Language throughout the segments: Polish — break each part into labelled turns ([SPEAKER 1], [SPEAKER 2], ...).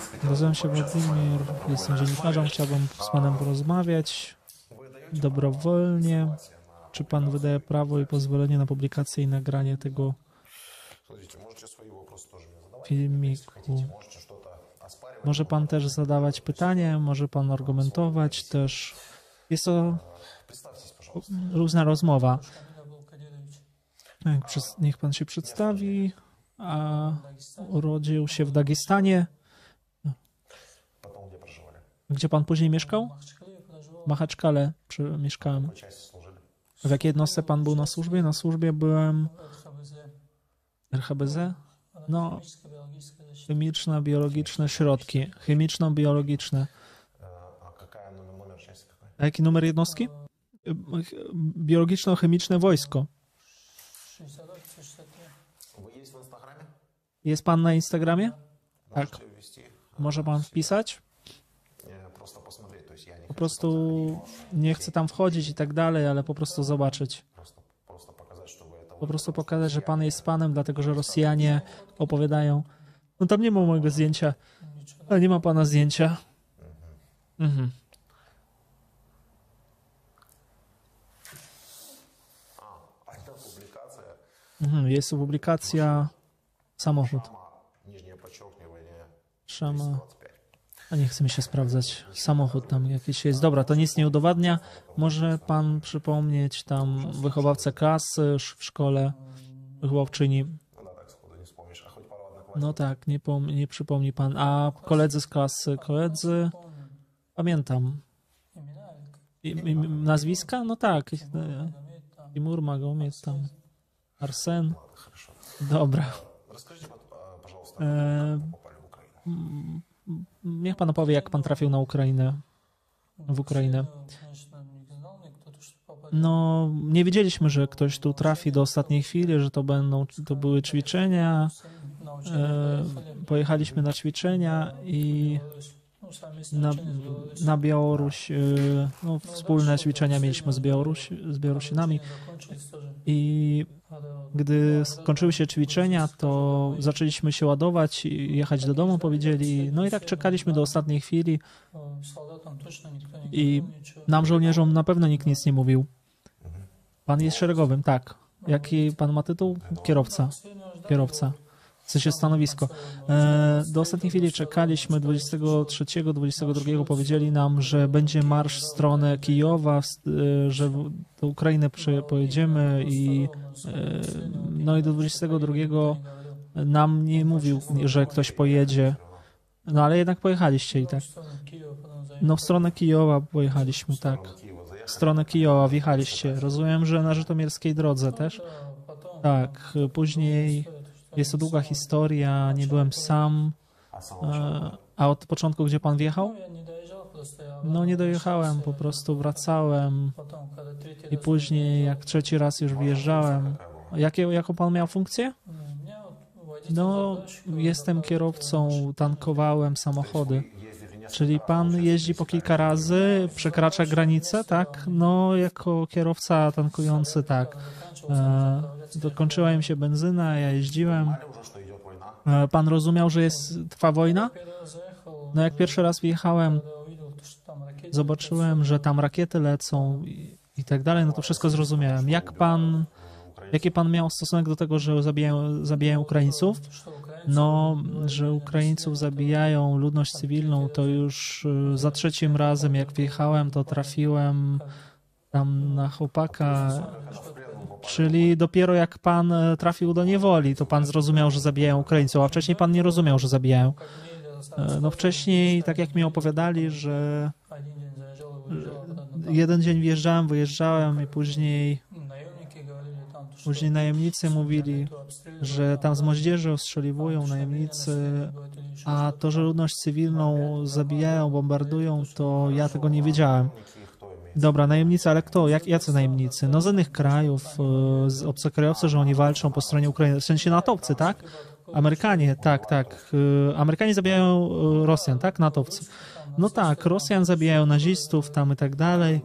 [SPEAKER 1] Nazywam się Władimir, jestem dziennikarzem, chciałbym z panem porozmawiać dobrowolnie. Czy pan wydaje prawo i pozwolenie na publikację i nagranie tego filmiku? Może pan też zadawać pytanie, może pan argumentować też. Jest to różna rozmowa. Niech pan się przedstawi. Urodził się w Dagestanie. Gdzie pan później mieszkał? W Machaczkale mieszkałem. W jakiej jednostce pan był na służbie? Na służbie byłem RHBZ? No, chemiczno-biologiczne środki. Chemiczno-biologiczne. A jaki numer jednostki? Biologiczno-chemiczne wojsko. Jest pan na Instagramie? Tak. Może pan wpisać? Po prostu nie chcę tam wchodzić i tak dalej, ale po prostu zobaczyć. Po prostu pokazać, że pan jest panem, dlatego że Rosjanie opowiadają. No tam nie ma mojego zdjęcia. Ale nie ma pana zdjęcia. Mhm. Jest to publikacja. Samochód. Szama. A nie chce mi się sprawdzać. Samochód tam jakiś jest. Dobra, to nic nie udowadnia. Może pan przypomnieć tam wychowawcę klasy w szkole, wychowawczyni. No tak, nie przypomni pan. A koledzy z klasy? Koledzy? Pamiętam. Nazwiska? No tak. Timur, Magomed, tam. Arsen. Dobra. Niech pan opowie, jak pan trafił na Ukrainę, w Ukrainę. No, nie wiedzieliśmy, że ktoś tu trafi do ostatniej chwili, że to były ćwiczenia. Pojechaliśmy na ćwiczenia i na Białoruś, no, wspólne ćwiczenia mieliśmy z Białorusinami i gdy skończyły się ćwiczenia, to zaczęliśmy się ładować i jechać do domu, powiedzieli, no i tak czekaliśmy do ostatniej chwili i nam, żołnierzom, na pewno nikt nic nie mówił. Pan jest szeregowym, tak. Jaki pan ma tytuł? Kierowca. Kierowca. W sensie stanowisko. Do ostatniej chwili czekaliśmy, 23, 22 powiedzieli nam, że będzie marsz w stronę Kijowa, że do Ukrainy pojedziemy i no i do 22 nam nie mówił, że ktoś pojedzie. No ale jednak pojechaliście i tak. No w stronę Kijowa pojechaliśmy, tak. W stronę Kijowa wjechaliście. Rozumiem, że na żytomierskiej drodze też? Tak. Później jest to długa historia, nie byłem sam. A od początku gdzie pan wjechał? No nie dojechałem, po prostu wracałem i później jak trzeci raz już wjeżdżałem. Jaką pan miał funkcję? No jestem kierowcą, tankowałem samochody. Czyli pan jeździ po kilka razy, przekracza granicę, tak? No jako kierowca tankujący, tak. Dokończyła im się benzyna, ja jeździłem. Pan rozumiał, że trwa wojna? No jak pierwszy raz wjechałem, zobaczyłem, że tam rakiety lecą i tak dalej, no to wszystko zrozumiałem. Jaki pan miał stosunek do tego, że zabijają Ukraińców? No, że Ukraińców zabijają ludność cywilną, to już za trzecim razem, jak wjechałem, to trafiłem tam na chłopaka, czyli dopiero jak pan trafił do niewoli, to pan zrozumiał, że zabijają Ukraińców, a wcześniej pan nie rozumiał, że zabijają. No wcześniej, tak jak mi opowiadali, że jeden dzień wjeżdżałem, wyjeżdżałem i później najemnicy mówili, że tam z moździerzy ostrzeliwują najemnicy, a to, że ludność cywilną zabijają, bombardują, to ja tego nie wiedziałem. Dobra, najemnicy, ale kto? Jacy najemnicy? No z innych krajów, obcokrajowcy, że oni walczą po stronie Ukrainy, w sensie natowcy, tak? Amerykanie, tak. Amerykanie zabijają Rosjan, tak? Natowcy. No tak, Rosjan zabijają nazistów tam i tak dalej,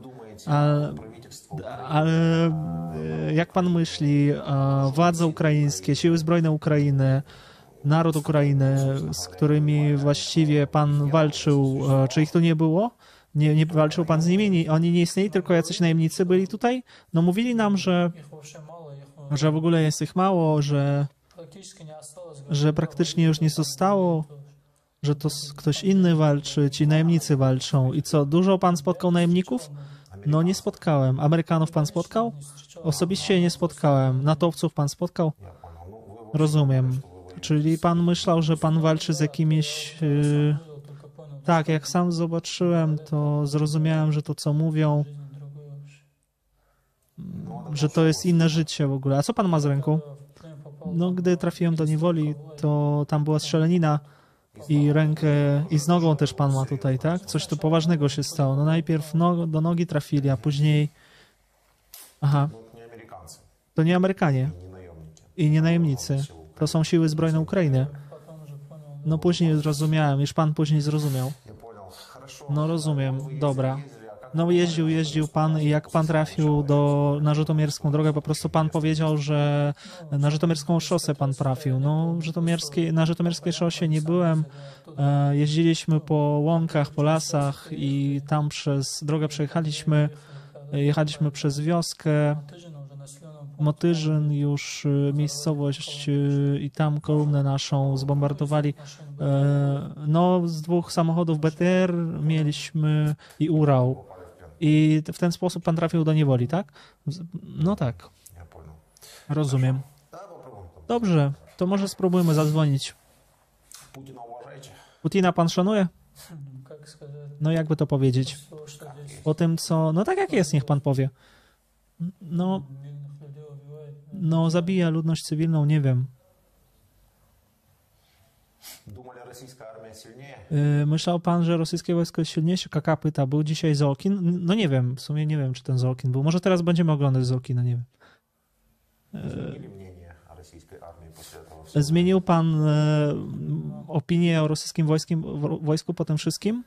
[SPEAKER 1] ale jak pan myśli, władze ukraińskie, siły zbrojne Ukrainy, naród Ukrainy, z którymi właściwie pan walczył, czy ich tu nie było? Nie walczył pan z nimi? Oni nie istnieli, tylko jacyś najemnicy byli tutaj? No mówili nam, że w ogóle jest ich mało, że praktycznie już nie zostało, że to ktoś inny walczy, ci najemnicy walczą. I co, dużo pan spotkał najemników? No nie spotkałem. Amerykanów pan spotkał? Osobiście nie spotkałem. natowców pan spotkał? Rozumiem. Czyli pan myślał, że pan walczy z jakimiś... Tak, jak sam zobaczyłem, to zrozumiałem, że to, co mówią, że to jest inne życie w ogóle. A co pan ma z ręką? No, gdy trafiłem do niewoli, to tam była strzelanina i rękę, i z nogą też pan ma tutaj, tak? Coś tu poważnego się stało. No najpierw do nogi trafili, a później... Aha. To nie Amerykanie i nie najemnicy. To są siły zbrojne Ukrainy. No później zrozumiałem, już pan później zrozumiał. No rozumiem, dobra. No jeździł pan i jak pan trafił na Żytomierską drogę, po prostu pan powiedział, że na Żytomierską szosę pan trafił. No na Żytomierskiej szosie nie byłem. Jeździliśmy po łąkach, po lasach i tam przez drogę przejechaliśmy. Jechaliśmy przez wioskę. Motyżyn już miejscowość i tam kolumnę naszą zbombardowali. No, z 2 samochodów BTR mieliśmy i Urał. I w ten sposób pan trafił do niewoli, tak? No tak. Rozumiem. Dobrze, to może spróbujmy zadzwonić. Putina pan szanuje? No jakby to powiedzieć? O tym, co... No tak jak jest, niech pan powie. No zabija ludność cywilną, nie wiem. Myślał pan, że rosyjskie wojsko jest silniejsze? Kaka pyta, był dzisiaj Zolkin? No nie wiem, w sumie nie wiem, czy ten Zolkin był. Może teraz będziemy oglądać Zolkina, nie wiem. Zmienił pan opinię o rosyjskim wojsku po tym wszystkim?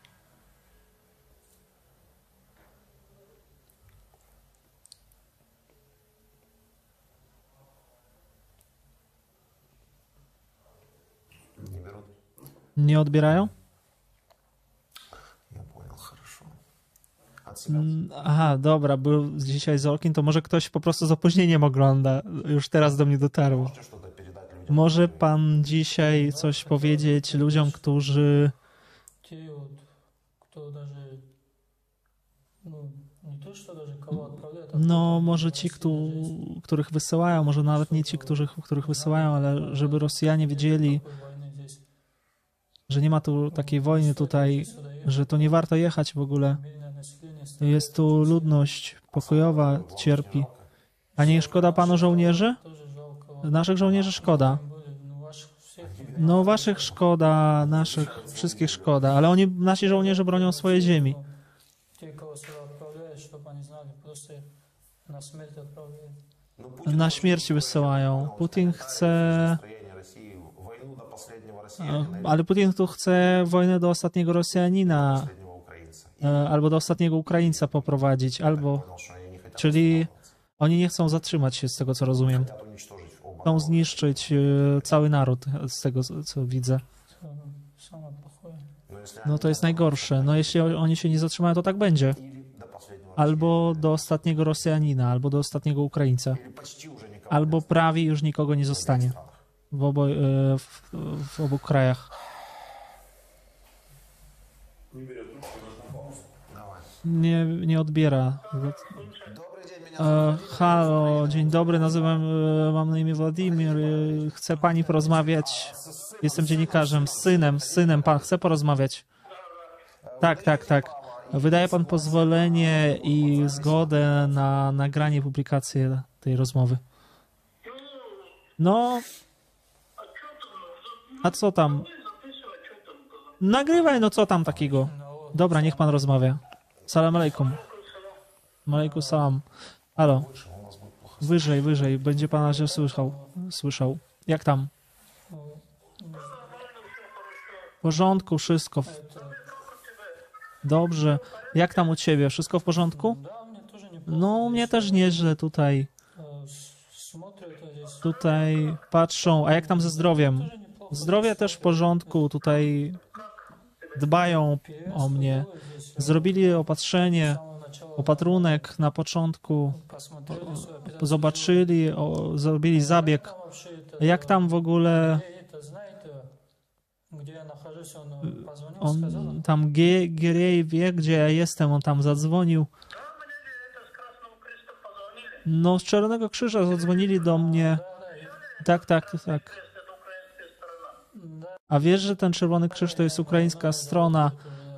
[SPEAKER 1] Nie odbierają? Aha, dobra, był dzisiaj Zolkin, to może ktoś po prostu z opóźnieniem ogląda. Już teraz do mnie dotarło. Może pan dzisiaj coś powiedzieć ludziom, którzy... No, może ci, których wysyłają, może nawet nie ci, których wysyłają, ale żeby Rosjanie wiedzieli, że nie ma tu takiej wojny tutaj, że to nie warto jechać w ogóle. Jest tu ludność pokojowa, cierpi. A nie szkoda panu żołnierzy? Naszych żołnierzy szkoda. No waszych szkoda, naszych wszystkich szkoda, ale nasi żołnierze bronią swojej ziemi. Na śmierć wysyłają. Putin chce... Ale Putin tu chce wojnę do ostatniego Rosjanina, albo do ostatniego Ukraińca poprowadzić, albo... Czyli oni nie chcą zatrzymać się, z tego co rozumiem. Chcą zniszczyć cały naród, z tego co widzę. No to jest najgorsze. No jeśli oni się nie zatrzymają, to tak będzie. Albo do ostatniego Rosjanina, albo do ostatniego Ukraińca. Albo prawie już nikogo nie zostanie w obu krajach. Nie odbiera. Halo, dzień dobry, mam na imię Władimir. Chce pani porozmawiać? Jestem dziennikarzem, z synem. Pan chce porozmawiać? Tak. Wydaje pan pozwolenie i zgodę na nagranie, publikację tej rozmowy? No. A co tam? Nagrywaj, no co tam takiego? Dobra, niech pan rozmawia. Salam alejkum. Malejkum salam. Halo. Wyżej. Będzie pana się słyszał. Jak tam? W porządku, wszystko. Dobrze. Jak tam u ciebie? Wszystko w porządku? No, u mnie też nieźle tutaj. Tutaj patrzą. A jak tam ze zdrowiem? Zdrowie też w porządku, tutaj dbają o mnie. Zrobili opatrzenie, opatrunek na początku, zobaczyli, zrobili zabieg. Jak tam w ogóle on tam Gierej wie, gdzie ja jestem, on tam zadzwonił. No, z Czerwonego Krzyża zadzwonili do mnie. Tak. A wiesz, że ten Czerwony Krzyż to jest ukraińska strona?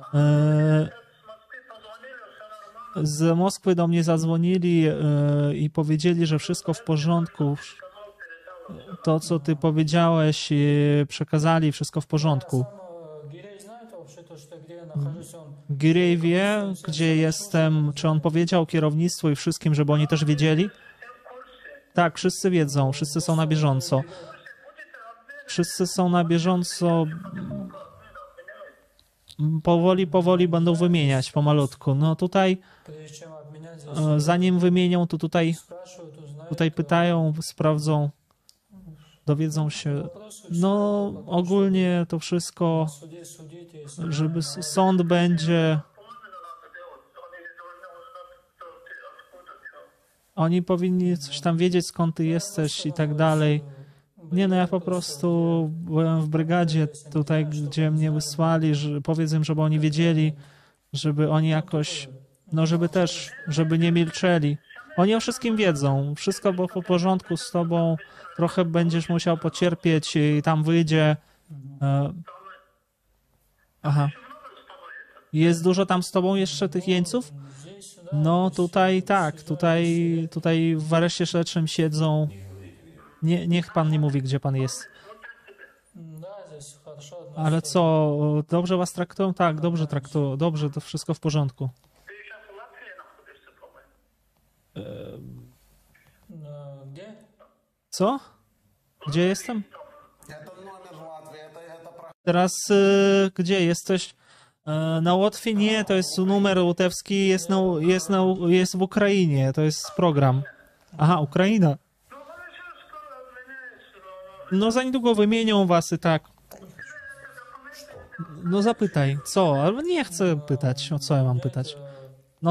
[SPEAKER 1] Z Moskwy do mnie zadzwonili i powiedzieli, że wszystko w porządku. To, co ty powiedziałeś, przekazali, wszystko w porządku. Girej wie, gdzie jestem. Czy on powiedział kierownictwu i wszystkim, żeby oni też wiedzieli? Tak, wszyscy wiedzą, wszyscy są na bieżąco. Wszyscy są na bieżąco. Powoli będą wymieniać pomalutku. No tutaj, zanim wymienią, to tutaj pytają, sprawdzą, dowiedzą się. No ogólnie to wszystko, żeby sąd będzie. Oni powinni coś tam wiedzieć, skąd ty jesteś i tak dalej. Nie, no ja po prostu byłem w brygadzie tutaj, gdzie mnie wysłali, że powiedz im, żeby oni wiedzieli, żeby oni jakoś, no żeby nie milczeli. Oni o wszystkim wiedzą, wszystko było w porządku z tobą, trochę będziesz musiał pocierpieć i tam wyjdzie. Aha. Jest dużo tam z tobą jeszcze tych jeńców? No tutaj tak, tutaj w areszcie śledczym siedzą. Niech pan nie mówi, gdzie pan jest. Ale co, dobrze was traktują? Tak, dobrze traktują, dobrze, to wszystko w porządku. Co? Gdzie jestem? Teraz gdzie jesteś? Na Łotwie? Nie, to jest numer łotewski, jest w Ukrainie, to jest program. Aha, Ukraina. No za niedługo wymienią was i tak. No zapytaj, co? Ale nie chcę pytać, o co ja mam pytać. No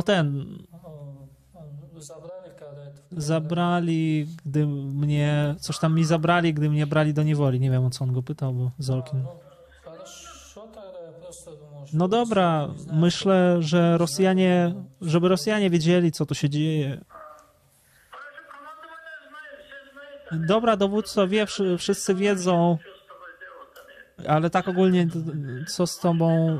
[SPEAKER 1] zabrali, gdy mnie, coś tam mi zabrali, gdy mnie brali do niewoli. Nie wiem, o co on go pytał, bo Zolkin. No dobra, myślę, że żeby Rosjanie wiedzieli, co tu się dzieje. Dobra, dowódco wie, wszyscy wiedzą, ale tak ogólnie, co z tobą?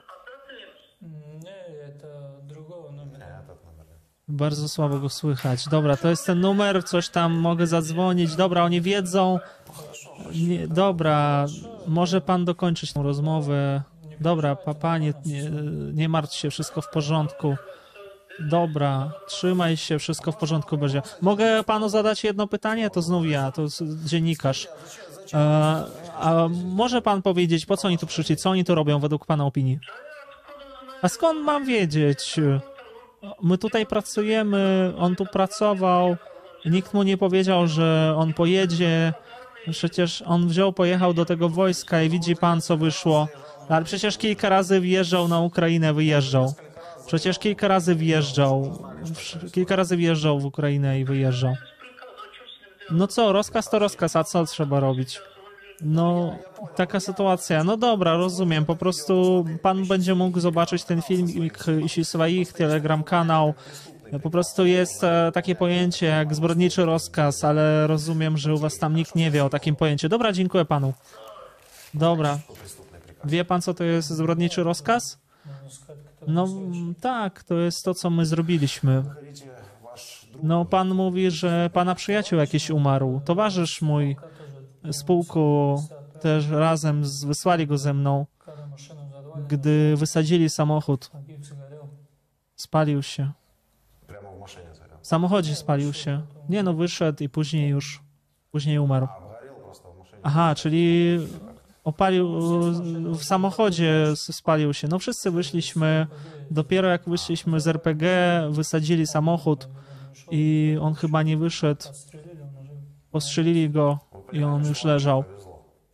[SPEAKER 1] Bardzo słabo go słychać. Dobra, to jest ten numer, coś tam mogę zadzwonić. Dobra, oni wiedzą. Dobra, może pan dokończyć tę rozmowę. Dobra, papa, nie martw się, wszystko w porządku. Dobra, trzymaj się, wszystko w porządku będzie. Mogę panu zadać jedno pytanie? To znów ja, to dziennikarz. A może pan powiedzieć, po co oni tu przyszli? Co oni tu robią według pana opinii? A skąd mam wiedzieć? My tutaj pracujemy, on tu pracował, nikt mu nie powiedział, że on pojedzie. Przecież on pojechał do tego wojska i widzi pan, co wyszło. Ale przecież kilka razy wjeżdżał na Ukrainę, wyjeżdżał. Przecież kilka razy wjeżdżał w Ukrainę i wyjeżdżał. No co, rozkaz to rozkaz, a co trzeba robić? No, taka sytuacja. No dobra, rozumiem. Po prostu pan będzie mógł zobaczyć ten filmik i swoich Telegram kanał. Po prostu jest takie pojęcie jak zbrodniczy rozkaz, ale rozumiem, że u was tam nikt nie wie o takim pojęciu. Dobra, dziękuję panu. Dobra. Wie pan, co to jest zbrodniczy rozkaz? No tak, to jest to, co my zrobiliśmy. No pan mówi, że pana przyjaciel jakiś umarł. Towarzysz mój z pułku też razem wysłali go ze mną. Gdy wysadzili samochód, spalił się. W samochodzie spalił się. Nie no, wyszedł i później umarł. Aha, czyli opalił w samochodzie, spalił się. No wszyscy wyszliśmy, dopiero jak wyszliśmy z RPG, wysadzili samochód i on chyba nie wyszedł. Postrzelili go i on już leżał.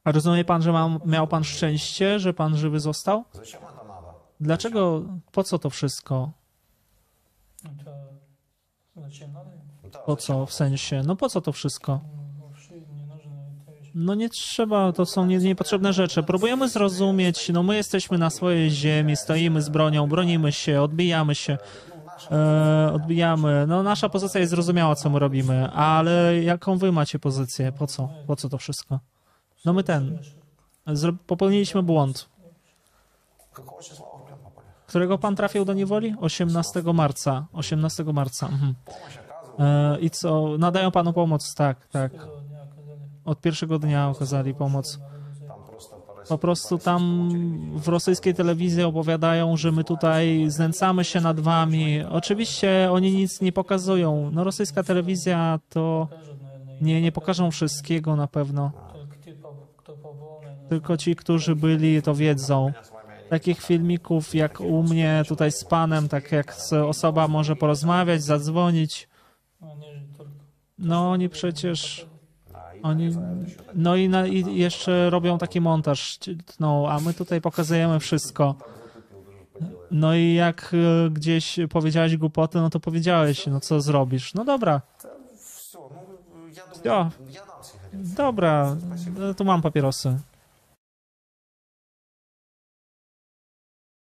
[SPEAKER 1] A rozumie pan, że miał pan szczęście, że pan żywy został?
[SPEAKER 2] Зачем это надо?
[SPEAKER 1] Dlaczego, po co to wszystko?
[SPEAKER 3] Это зачем надо?
[SPEAKER 2] Да,
[SPEAKER 1] Po
[SPEAKER 2] зачем
[SPEAKER 1] co, w sensie, no po co to wszystko?
[SPEAKER 3] Вообще не нужно эта вещь.
[SPEAKER 1] No nie trzeba, to są niepotrzebne rzeczy. Próbujemy zrozumieć, no my jesteśmy na swojej ziemi, stoimy z bronią, bronimy się, odbijamy się, odbijamy. No nasza pozycja jest zrozumiała, co my robimy, ale jaką wy macie pozycję? Po co? Po co to wszystko? No my popełniliśmy błąd.
[SPEAKER 2] Какого числа вы в плен попали?
[SPEAKER 1] Którego pan trafił do niewoli? 18 marca. 18 marca. Mhm.
[SPEAKER 2] Помощь оказывают.
[SPEAKER 1] I co? Nadają panu pomoc? Tak, tak.
[SPEAKER 3] Первого дня оказали.
[SPEAKER 1] Od pierwszego dnia okazali pomoc.
[SPEAKER 2] Там просто по России-
[SPEAKER 1] Po prostu tam w rosyjskiej telewizji opowiadają, że my tutaj znęcamy się nad wami. Oczywiście oni nic nie pokazują. No rosyjska telewizja to
[SPEAKER 3] Покажут, наверное,
[SPEAKER 1] nie pokażą wszystkiego na pewno.
[SPEAKER 3] только те, кто побывал, наверное,
[SPEAKER 1] Tylko ci, którzy byli, to wiedzą.
[SPEAKER 2] Я с вами
[SPEAKER 1] Takich filmików jak u mnie tutaj z panem, tak jak osoba może porozmawiać, zadzwonić.
[SPEAKER 3] они же только...
[SPEAKER 1] No oni przecież...
[SPEAKER 2] и
[SPEAKER 1] Oni,
[SPEAKER 2] нарезают еще так.
[SPEAKER 1] no i jeszcze robią taki montaż, no, a my tutaj pokazujemy wszystko. No i jak gdzieś powiedziałeś głupoty, no to powiedziałeś, no co zrobisz? No dobra,
[SPEAKER 2] Все, ну, я
[SPEAKER 1] Всё.
[SPEAKER 2] думаю, я дам сигареты.
[SPEAKER 1] dobra, tu mam papierosy.